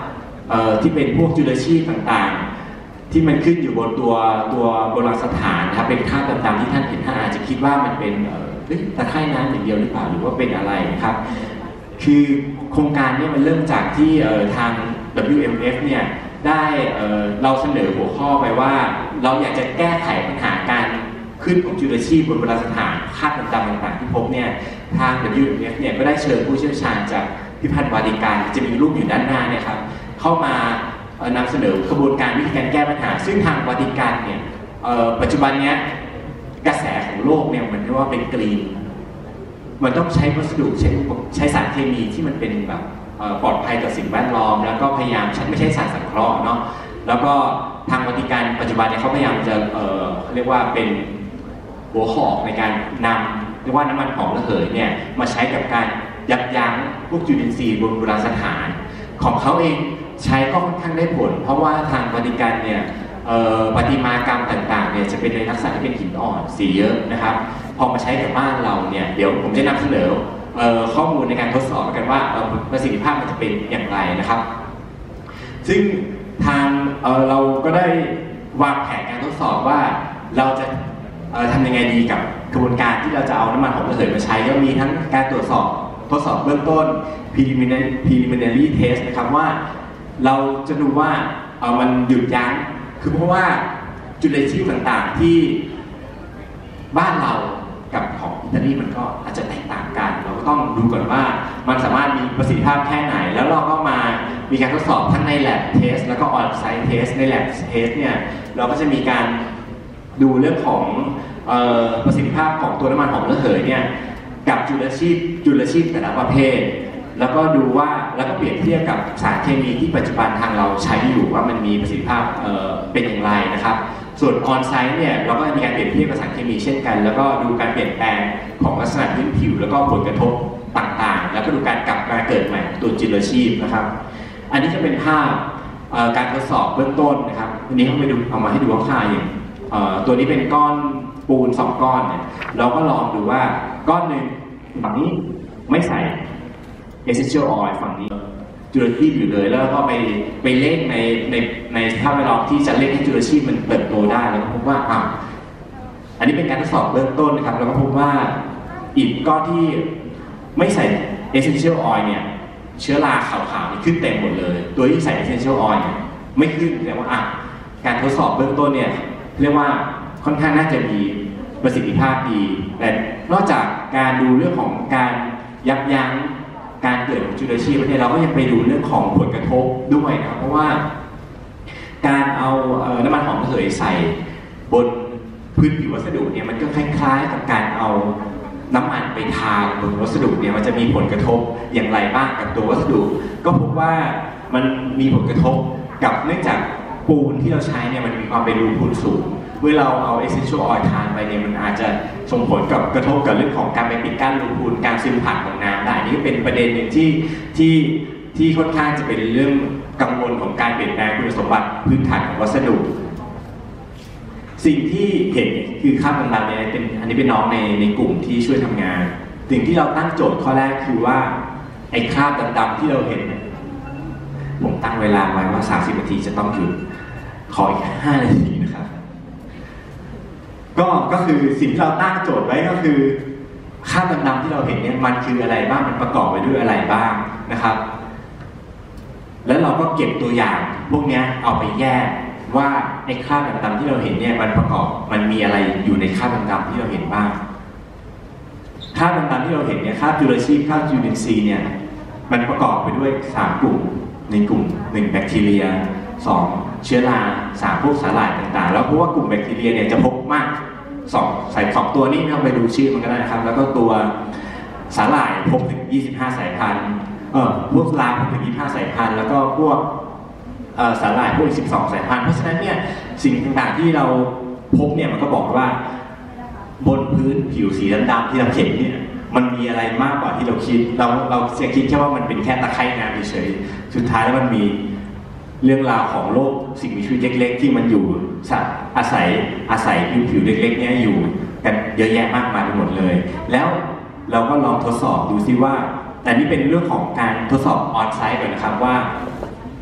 เอ่อที่เป็นพวกจุลชีพต่างๆที่มันขึ้นอยู่บนตัวตัวโบราณสถานนะครับเป็นคราบดำๆที่ท่านเห็นท่านอาจจะคิดว่ามันเป็นเอ่อตะไคร่น้ำอย่างเดียวหรือเปล่าหรือว่าเป็นอะไรนะครับคือโครงการนี้มันเริ่มจากที่เอ่อทาง ดับเบิลยู เอ็ม เอฟ เนี่ยได้เอ่อเราเสนอหัวข้อไปว่าเราอยากจะแก้ไขปัญหาการขึ้นของจุลชีพบนโบราณสถานคราบดำๆต่างๆที่พบเนี่ยทาง ดับเบิลยู เอ็ม เอฟ เนี่ยก็ได้เชิญผู้เชี่ยวชาญจากพิพิธภัณฑ์วาติกันจะมีรูปอยู่ด้านหน้าเนี่ยครับเข้ามานำเสนอกระบวนการวิธีการแก้ปัญหาซึ่งทางวาติกันเนี่ยปัจจุบันนี้กระแสของโลกเนี่ยมันเรียกว่าเป็นกรีนมันต้องใช้วัสดุใช้ใช้สารเคมีที่มันเป็นแบบปลอดภัยต่อสิ่งแวดล้อมแล้วก็พยายามไม่ใช่สารสังเคราะห์เนาะแล้วก็ทางวาติกันปัจจุบันเนี่ยเขาพยายามจะเอ่อเรียกว่าเป็นหัวหอกในการนำเรียกว่าน้ำมันหอมระเหยเนี่ยมาใช้กับการยับยั้งพวกจุลินทรีย์บนโบราณสถานของเขาเองใช้ก็ค่อนข้างได้ผลเพราะว่าทางวาติกันเนี่ยประติมากรรมต่างๆเนี่ยจะเป็นในลักษณะที่เป็นหินอ่อนสีเยอะนะครับพอมาใช้กับบ้านเราเนี่ยเดี๋ยวผมจะนำเสนอข้อมูลในการทดสอบกันว่าประสิทธิภาพมันจะเป็นอย่างไรนะครับซึ่งทางเเราก็ได้วางแผนการทดสอบว่าเราจะทำยังไงดีกับกระบวนการที่เราจะเอาน้ำมันหอมระเหยมาใช้ก็มีทั้งการตรวจสอบทดสอบเบื้องต้น preliminary preliminary test นะครับว่าเราจะดูว่าเอามันหยุดยั้งคือเพราะว่าจุลชีพต่างๆที่บ้านเรากับของอิตาลีมันก็อาจจะแตกต่างกันเราก็ต้องดูก่อนว่ามันสามารถมีประสิทธิภาพแค่ไหนแล้วเราก็มามีการทดสอบทั้งใน lab test แล้วก็ on-site test ใน lab test เนี่ยเราก็จะมีการดูเรื่องของเอ่อประสิทธิภาพของตัวน้ำมันหอมระเหยเนี่ยกับจุลชีพจุลชีพแต่ละประเภทแล้วก็ดูว่าแล้วก็เปรียบเทียบกับสารเคมีที่ปัจจุบันทางเราใช้อยู่ว่ามันมีประสิทธิภาพเอ่อเป็นอย่างไรนะครับส่วนออนไซต์เนี่ยเราก็มีการเปรียบเทียบกับสารเคมีเช่นกันแล้วก็ดูการเปลี่ยนแปลงของลักษณะพื้นผิวแล้วก็ผลกระทบต่างๆแล้วก็ดูการกลับมาเกิดใหม่ตัวจุลชีพนะครับอันนี้จะเป็นภาพการทดสอบเบื้องต้นนะครับอันนี้เขาไปดูเอามาให้ดูว่าค่าอย่างตัวนี้เป็นก้อนปูนสองก้อนเนี่ยเราก็ลองดูว่าก้อนหนึ่งฝั่งนี้ไม่ใส่ essential oil ฝั่งนี้จุลชีพอยู่เลยแล้วก็ไปไปเล่นในในในสภาพแวดล้อมที่จะเล่นให้จุลชีพมันเติบโตได้แล้วก็พบว่าอ่ะอันนี้เป็นการทดสอบเบื้องต้นนะครับแล้วก็พบว่าอิฐก้อนที่ไม่ใส่ essential oil เนี่ยเชื้อราขาวๆนี่ขึ้นเต็มหมดเลยตัวที่ใส่ essential oil เนี่ยไม่ขึ้นแสดงว่าอ่ะการทดสอบเบื้องต้นเนี่ยเรียกว่าค่อนข้างน่าจะมีประสิทธิภาพดีแต่นอกจากการดูเรื่องของการยับยั้งการเกิดของจุลชีพเนี่ยเราก็ยังไปดูเรื่องของผลกระทบด้วยนะเพราะว่าการเอาน้ำมันหอมระเหยใส่บนพื้นผิววัสดุเนี่ยมันก็คล้ายๆกับการเอาน้ำมันไปทาบนวัสดุเนี่ยมันจะมีผลกระทบอย่างไรบ้างกับตัววัสดุก็พบว่ามันมีผลกระทบกับเนื่องจากปูนที่เราใช้เนี่ยมันมีความเป็นรูพุนสูงเมื่อเราเอา essential oil ทานไปเนี่ยมันอาจจะส่งผลกับกระทบกับเรื่องของการไปปิดกั้นรูพุนการซึมผ่านของน้ำได้นี่เป็นประเด็นหนึ่งที่ที่ที่ค่อนข้างจะเป็นเรื่องกังวลของการเปลี่ยนแปลงคุณสมบัติพื้นฐานของวัสดุสิ่งที่เห็นคือคราบดำๆเนี่ยเป็นอันนี้เป็นน้องในในกลุ่มที่ช่วยทำงานสิ่งที่เราตั้งโจทย์ข้อแรกคือว่าไอ้คราบดำๆที่เราเห็นผมตั้งเวลาไว้ว่าสามสิบนาทีจะต้องหยุดขออีกห้านาทีนะครับก็ก็คือสิ่งที่เราตั้งโจทย์ไว้ก็คือคราบดำๆที่เราเห็นเนี่ยมันคืออะไรบ้างมันประกอบไปด้วยอะไรบ้างนะครับแล้วเราก็เก็บตัวอย่างพวกนี้เอาไปแยกว่าไอ้คราบดำๆที่เราเห็นเนี่ยมันประกอบมันมีอะไรอยู่ในคราบดำๆที่เราเห็นบ้างคราบดำๆที่เราเห็นเนี่ยคราบจุลชีพคราบจุลินทรีย์เนี่ยมันประกอบไปด้วยสามกลุ่มในกลุ่มหนึ่งแบคทีเรียสองเชื้อราสามพวกสาหร่ายต่างๆแล้วเพราะว่ากลุ่มแบคทีเรียเนี่ยจะพบมากสองสายสองตัวนี้ไม่ต้องไปดูชื่อมันก็ได้นะครับแล้วก็ตัวสาหร่ายพบถึงยี่สิบห้าสายพันธุ์เอ่อพวกราพบถึงยี่สิบห้าสายพันธุ์แล้วก็พวกเอ่อสาหร่ายพวกอีกสิบสองสายพันธุ์เพราะฉะนั้นเนี่ยสิ่งต่างๆที่เราพบเนี่ยมันก็บอกว่าบนพื้นผิวสีดำๆที่เราเห็นเนี่ยมันมีอะไรมากกว่าที่เราคิดเราเราจะคิดแค่ว่ามันเป็นแค่ตะไคร่น้ำเฉยๆสุดท้ายแล้วมันมีเรื่องราวของโลกสิ่งมีชีวิตเล็กๆที่มันอยู่อาศัยอาศัยผิวๆเล็กๆนี้อยู่กันเยอะแยะมากมายไปหมดเลยแล้วเราก็ลองทดสอบดูซิว่าแต่นี่เป็นเรื่องของการทดสอบออนไซต์ก่อนนะครับว่า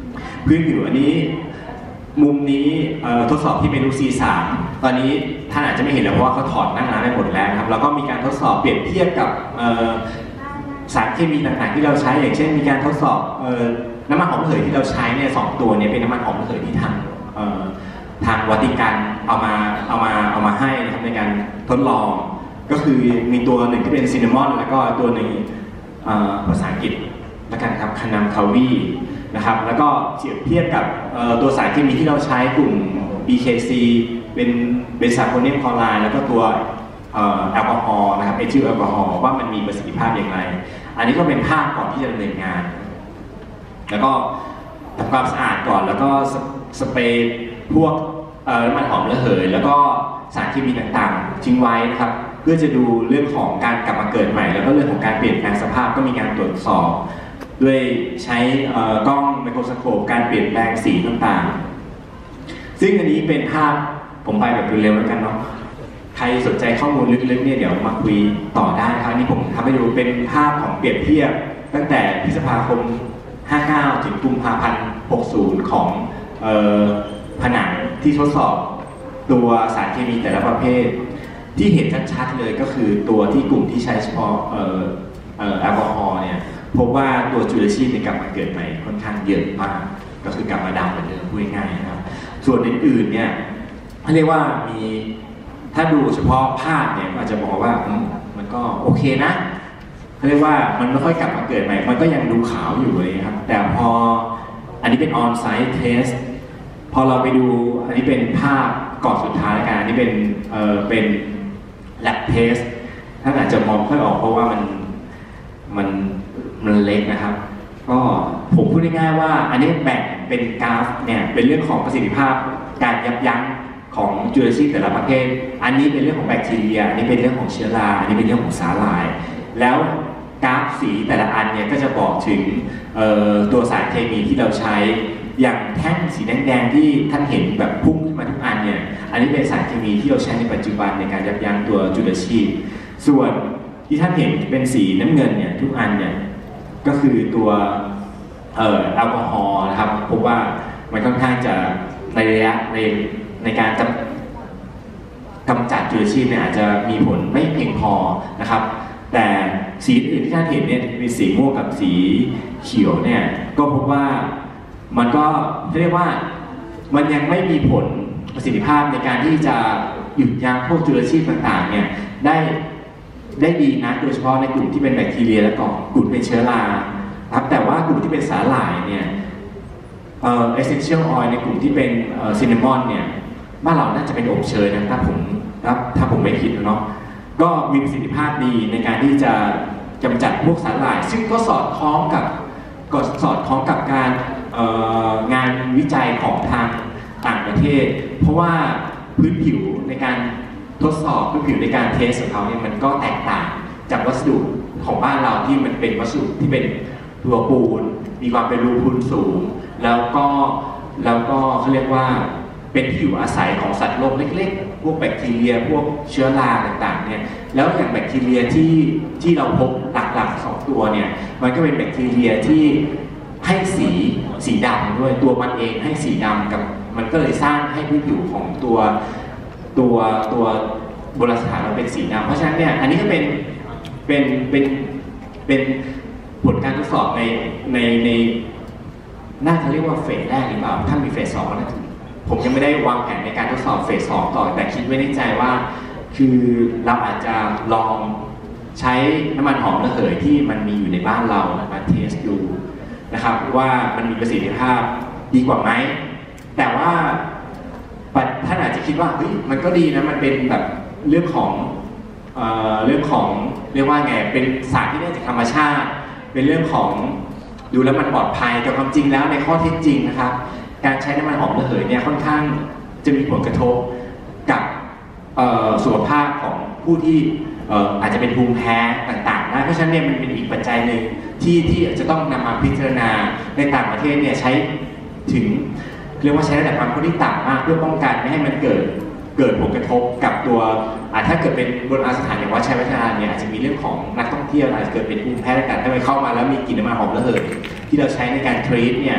พื้นผิวอันนี้มุมนี้ทดสอบที่เมนู ซี สาม ตอนนี้ท่านอาจจะไม่เห็นแล้วเพราะว่าเขาถอดนั่งร้านไปหมดแล้วครับแล้วก็มีการทดสอบเปรียบเทียบกับสารเคมีต่างๆที่เราใช้อย่างเช่นมีการทดสอบน้ำมันหอมระเหยที่เราใช้เนี่ยสองตัวนี้เป็นน้ำมันหอมระเหยที่ทางทางวัติกันเอามาเอามาเอามาให้นะครับในการทดลองก็คือมีตัวหนึ่งที่เป็นซินนามอนแล้วก็ตัวหนึ่งภาษาอังกฤษแล้วกันครับคานัมคาวีนะครับแล้วก็เทียบเทียบกับตัวสารเคมีที่เราใช้กลุ่ม บี เค ซี เป็นเบนซาโคเนียมคลอไรด์แล้วก็ตัวแอลกอฮอล์นะครับเอทิลแอลกอฮอล์ว่ามันมีประสิทธิภาพอย่างไรอันนี้ก็เป็นภาพก่อนที่จะดำเนินงานแล้วก็ทำความสะอาดก่อนแล้วก็สเปรย์พวกน้ำมันหอมระเหยแล้วก็สารเคมีต่างๆทิ้งไว้นะครับเพื่อจะดูเรื่องของการกลับมาเกิดใหม่แล้วก็เรื่องของการเปลี่ยนแปลงสภาพก็มีการตรวจสอบด้วยใช้กล้องไมโครสโคปการเปลี่ยนแปลงสีต่างๆซึ่งอันนี้เป็นภาพผมไปแบบเร็วๆแล้วกันเนาะใครสนใจข้อมูลลึกๆเนี่ยเดี๋ยวมาคุยต่อได้ครับนี่ผมทำให้ดูเป็นภาพของเปรียบเทียบตั้งแต่พฤษภาคมห้าสิบเก้าถึงกุมภาพันธ์หกสิบของผนังที่ทดสอบตัวสารเคมีแต่ละประเภทที่เห็นชัดๆเลยก็คือตัวที่กลุ่มที่ใช้เฉพาะแอลกอฮอล์เนี่ยพบว่าตัวจุลชีพในกลับมาเกิดใหม่ค่อนข้างเยอะมากก็คือกลับมาดำเหมือนเดิมพูดง่ายๆนะครับส่วนอื่นๆเนี่ยเขาเรียกว่ามีถ้าดูเฉพาะภาพเนี่ยอาจจะบอกว่ามันก็โอเคนะเขาเรียกว่ามันไม่ค่อยกลับมาเกิดใหม่มันก็ยังดูขาวอยู่เลยครับแต่พออันนี้เป็น on site test พอเราไปดูอันนี้เป็นภาพก่อนสุดท้ายกันอันนี้เป็นเอ่อเป็น lab test ท่านอาจจะมองค่อยออกเพราะว่ามันมันมันเล็กนะครับก็ผมพูดง่ายๆว่าอันนี้แบ่งเป็นกราฟเนี่ยเป็นเรื่องของประสิทธิภาพการยับยั้งของจุลชีพแต่ละประเภทอันนี้เป็นเรื่องของแบคทีเรียอันนี้เป็นเรื่องของเชื้อราอันนี้เป็นเรื่องของสาหร่ายแล้วกราฟสีแต่ละอันเนี่ยก็จะบอกถึงตัวสารเคมีที่เราใช้อย่างแท่งสีแดงๆที่ท่านเห็นแบบพุ่งขึ้นมาทุกอันเนี่ยอันนี้เป็นสารเคมีที่เราใช้ในปัจจุบันในการยับยั้งตัวจุลชีพส่วนที่ท่านเห็นเป็นสีน้ำเงินเนี่ยทุกอันเนี่ยก็คือตัวเอ่อแอลกอฮอล์นะครับพบว่ามันค่อนข้างจะในระยะในในการกำจัดจุลชีพเนี่ยอาจจะมีผลไม่เพียงพอนะครับแต่สีอื่นที่ท่านเห็นเนี่ยมีสีม่วงกับสีเขียวเนี่ยก็พบว่ามันก็เรียกว่ามันยังไม่มีผลประสิทธิภาพในการที่จะหยุดยั้งพวกจุลชีพต่างๆเนี่ยได้ได้ดีนะโดยเฉพาะในกลุ่มที่เป็นแบคทีเรียและก็กลุ่มเป็นเชื้อราครับแต่ว่ากลุ่มที่เป็นสาหร่ายเนี่ยเอ่อ essential oil ในกลุ่มที่เป็นเอ่อซินนามอนเนี่ยบ้านเราน่าจะเป็นอบเชยนะถ้าผมถ้าผมไม่ผิดเนาะก็มีประสิทธิภาพดีในการที่จะกำจัดพวกสาหร่ายซึ่งก็สอดคล้องกับก็สอดคล้องกับการงานวิจัยของทางต่างประเทศเพราะว่าพื้นผิวในการทดสอบพื้นผิวในการเทสของเขาเนี่ยมันก็แตกต่างจากวัสดุของบ้านเราที่มันเป็นวัสดุที่เป็นตัวปูนมีความเป็นรูพุนสูงแล้วก็แล้วก็เขาเรียกว่าเป็นผิวอาศัยของสัตว์โลกเล็กๆพวกแบคทีเรียพวกเชื้อราต่างๆเนี่ยแล้วอย่างแบคทีเรียที่ที่เราพบหลักๆสองตัวเนี่ยมันก็เป็นแบคทีเรียที่ให้สีสีดำด้วยตัวมันเองให้สีดำกับมันก็เลยสร้างให้พื้นผิวของตัวตัวตัวโบราณสถานเราเป็นสีดำเพราะฉะนั้นเนี่ยอันนี้ก็เป็นเป็นเป็นเป็นผลการทดสอบในในในน่าจะเรียกว่าเฟสแรกหรือเปล่าถ้ามีเฟสสองนะผมยังไม่ได้วางแผนในการทดสอบเฟสสองต่อแต่คิดไว้ในใจว่าคือเราอาจจะลองใช้น้ำมันหอมระเหยที่มันมีอยู่ในบ้านเรามาเทสดูนะครับว่ามันมีประสิทธิภาพดีกว่าไหมแต่ว่าท่านอาจจะคิดว่าเฮ้ยมันก็ดีนะมันเป็นแบบเรื่องของเอ่อเรื่องของเรียกว่าไงเป็นสารที่ได้จากธรรมชาติเป็นเรื่องของดูแล้วมันปลอดภัยแต่ความจริงแล้วในข้อเท็จจริงนะครับการใช้น้ำมันหอมระเหยเนี่ยค่อนข้างจะมีผลกระทบกับสุขภาพของผู้ที่อาจจะเป็นภูมิแพ้ต่างๆได้เพราะฉะนั้นเนี่ยมันเป็นอีกปัจจัยหนึ่งที่ที่จะต้องนำมาพิจารณาในต่างประเทศเนี่ยใช้ถึงเรียกว่าใช้ระดับความเข้มข้นที่ต่ำมากเพื่อป้องกันไม่ให้มันเกิดเกิดผลกระทบกับตัวถ้าเกิดเป็นโบราณสถานอย่างวัดชัยวัฒนาเนี่ยอาจจะมีเรื่องของนักท่องเที่ยวอาจจะเกิดเป็นภูมิแพ้ต่างๆถ้าไปเข้ามาแล้วมีกลิ่นน้ำมันหอมระเหยที่เราใช้ในการทรีตเนี่ย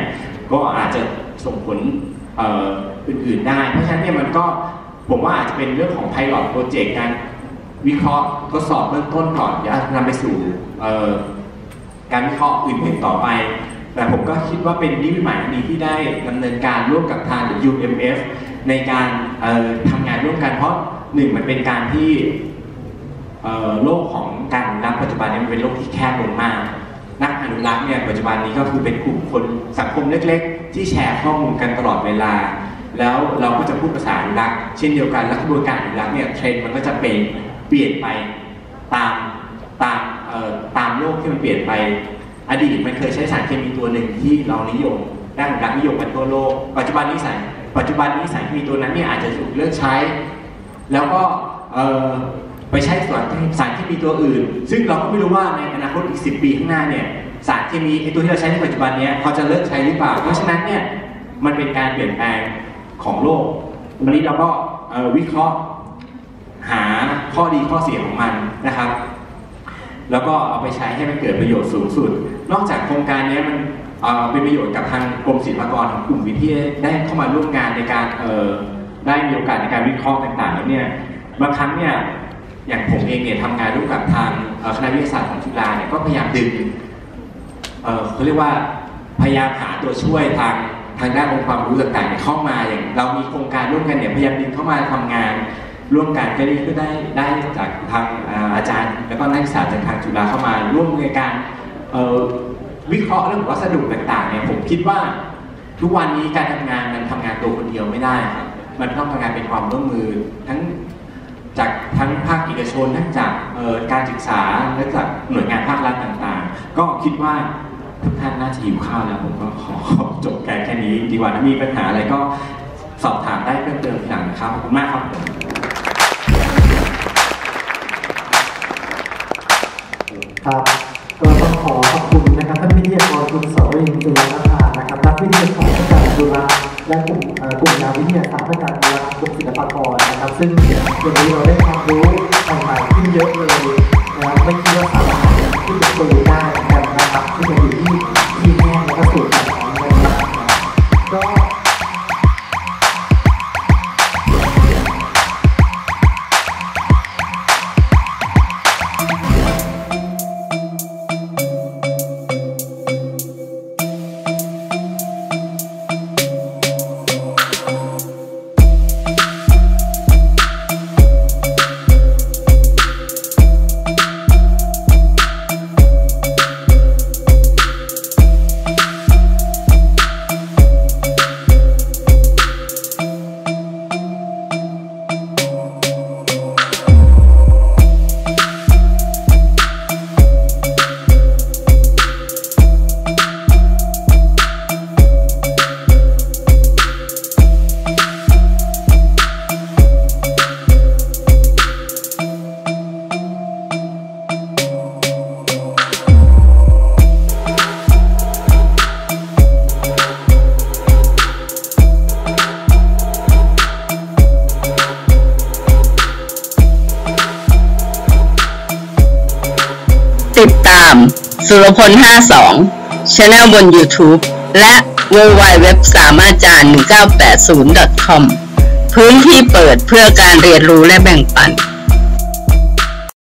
ก็อาจจะส่งผลเอ่ออื่นๆได้เพราะฉะนั้นเนี่ยมันก็ผมว่าอาจจะเป็นเรื่องของ Pilot Project การวิเคราะห์ทดสอบเบื้องต้นก่อนอย่านำไปสู่การวิเคราะห์อื่นๆต่อไปแต่ผมก็คิดว่าเป็นนิมิตหมายดีที่ได้ดำเนินการร่วมกับทาง ยู เอ็ม เอฟ ในการทำงานร่วมกันเพราะหนึ่งมันเป็นการที่โลกของการอนุรักษ์ปัจจุบันนี้มันเป็นโลกที่แคบลงมากนักอนุรักษ์เนี่ยปัจจุบันนี้ก็คือเป็นกลุ่มคนสังคมเล็กๆที่แชร์ข้อมูลกันตลอดเวลาแล้วเราก็จะพูดภาษาอนุรักษ์เช่นเดียวกันและกระบวนการอนุรักษ์เนี่ยเทรนด์มันก็จะเป็นเปลี่ยนไปตามตามเอ่อตามโลกที่มันเปลี่ยนไปอดีตมันเคยใช้สารเคมีตัวหนึ่งที่เรานิยมด้านอนุรักษ์นิยมกันทั่วโลกปัจจุบันนี้สารปัจจุบันนี้สารเคมีตัวนั้นเนี่ยอาจจะถูกเลิกใช้แล้วก็เอ่อไปใช้สารสารเคมีตัวอื่นซึ่งเราก็ไม่รู้ว่าในอนาคตอีกสิบปีข้างหน้าเนี่ยสารเคมีไอตัวที่เราใช้ในปัจจุบันนี้เขาจะเลิกใช้หรือเปล่าเพราะฉะนั้นเนี่ยมันเป็นการเปลี่ยนแปลงของโลกวันนี้เราก็วิเคราะห์หาข้อดีข้อเสียของมันนะครับแล้วก็เอาไปใช้ให้มันเกิดประโยชน์สูงสุดนอกจากโครงการนี้มันเป็นประโยชน์กับทางกรมศิลปากรของกลุ่มวิทยาได้เข้ามาร่วมงานในการได้มีโอกาสในการวิเคราะห์ต่างๆแล้วเนี่ยบางครั้งเนี่ยอย่างผมเองเนี่ยทำงานร่วมกับทางคณะวิทยาศาสตร์ของจุฬาเนี่ยก็พยายามดึงเขาเรียกว่าพยายามหาตัวช่วยทางทางด้านองค์ความรู้ต่างๆเข้ามาอย่างเรามีโครงการร่วมกันเนี่ยพยายามดึงเข้ามาทำงานร่วมกันก็ได้ก็ได้ได้จากทางอาจารย์แล้วก็นักศึกษาจากทางจุฬาเข้ามาร่วมในการวิเคราะห์เรื่องวัสดุต่างๆเนี่ยผมคิดว่าทุกวันนี้การทำงานมันทำงานตัวคนเดียวไม่ได้ครับมันต้องทำงานเป็นความร่วมมือทั้งจากทั้งภาคเอกชนทั้งจากการศึกษาและจากหน่วยงานภาครัฐต่างๆก็คิดว่าทุกท่านน่าจะหิวข้าวแล้วผมก็ขอจบการแค่นี้ดีกว่าถ้ามีปัญหาอะไรก็สอบถามได้เพิ่มเติมทีหลังนะครับขอบคุณมากครับครับก็ต้องขอขอบคุณนะครับท่านวิทยากรคุณสรวินจุลนภานะครับนักวิทยาศาสตร์จากจุฬาและกลุ่มกลุ่มงานวิทยาศาสตร์เพื่อการอนุรักษ์กลุ่มศิลปากรนะครับซึ่งวันนี้เราได้ความรู้ใหม่ๆขึ้นเยอะเลยนะครับไม่คิดว่าสามารถที่จะคุยได้นะครับที่จะอยู่ที่ที่แม่และก็สูตรการของเราก็ติดตามสุรพลห้าสิบสอง Channel บน YouTube และ ดับเบิลยู ดับเบิลยู ดับเบิลยู ดอท สามารถจารย์ หนึ่งเก้าแปดศูนย์ ดอท คอม พื้นที่เปิดเพื่อการเรียนรู้และแบ่งปัน